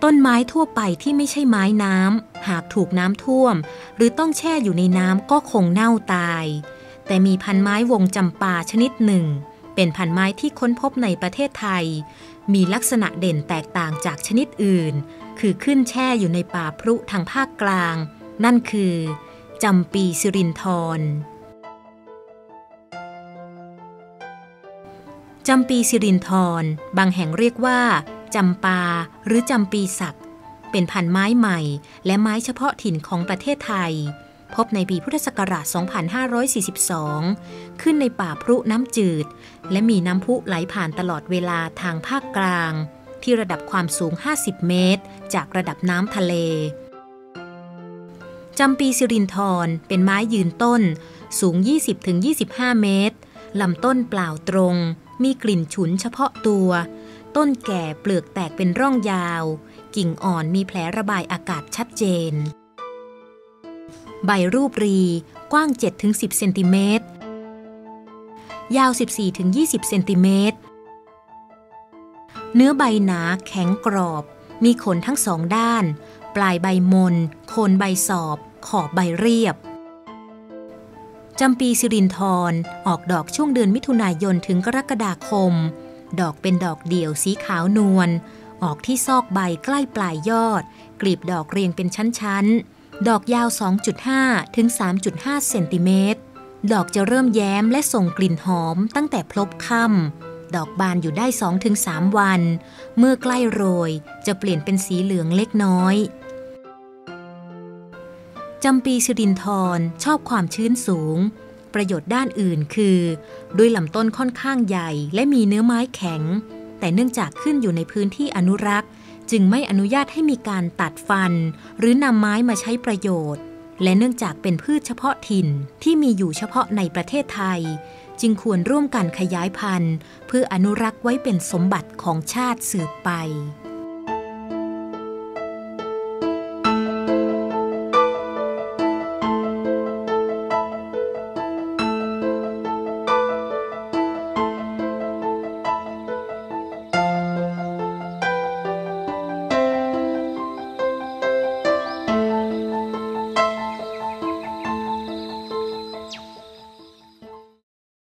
ต้นไม้ทั่วไปที่ไม่ใช่ไม้น้ำหากถูกน้ำท่วมหรือต้องแช่อยู่ในน้ำก็คงเน่าตายแต่มีพันไม้วงจำปาชนิดหนึ่งเป็นพันไม้ที่ค้นพบในประเทศไทยมีลักษณะเด่นแตกต่างจากชนิดอื่นคือขึ้นแช่อยู่ในป่าพรุทางภาคกลางนั่นคือจำปีสิรินธรจำปีสิรินธรบางแห่งเรียกว่าจำปาหรือจำปีศักเป็นพันไม้ใหม่และไม้เฉพาะถิ่นของประเทศไทยพบในปีพุทธศักราช 2542 ขึ้นในป่าพรุน้ำจืดและมีน้ำพุไหลผ่านตลอดเวลาทางภาคกลางที่ระดับความสูง 50 เมตรจากระดับน้ำทะเลจำปีสิรินธรเป็นไม้ยืนต้นสูง 20-25 เมตรลำต้นเปล่าตรงมีกลิ่นฉุนเฉพาะตัวต้นแก่เปลือกแตกเป็นร่องยาวกิ่งอ่อนมีแผลระบายอากาศชัดเจนใบรูปรีกว้าง 7-10 เซนติเมตรยาว 14-20 เซนติเมตรเนื้อใบหนาแข็งกรอบมีขนทั้งสองด้านปลายใบมนโคนใบสอบขอบใบเรียบจำปีสิรินธรออกดอกช่วงเดือนมิถุนายนถึงกรกฎาคมดอกเป็นดอกเดี่ยวสีขาวนวลออกที่ซอกใบใกล้ปลายยอดกลีบดอกเรียงเป็นชั้นๆดอกยาว 2.5 ถึง 3.5 เซนติเมตรดอกจะเริ่มแย้มและส่งกลิ่นหอมตั้งแต่พลบค่ำดอกบานอยู่ได้ 2-3 วันเมื่อใกล้โรยจะเปลี่ยนเป็นสีเหลืองเล็กน้อยจำปีสิรินธรชอบความชื้นสูงประโยชน์ด้านอื่นคือด้วยลำต้นค่อนข้างใหญ่และมีเนื้อไม้แข็งแต่เนื่องจากขึ้นอยู่ในพื้นที่อนุรักษ์จึงไม่อนุญาตให้มีการตัดฟันหรือนำไม้มาใช้ประโยชน์และเนื่องจากเป็นพืชเฉพาะถิ่นที่มีอยู่เฉพาะในประเทศไทยจึงควรร่วมกันขยายพันธุ์เพื่ออนุรักษ์ไว้เป็นสมบัติของชาติสืบไป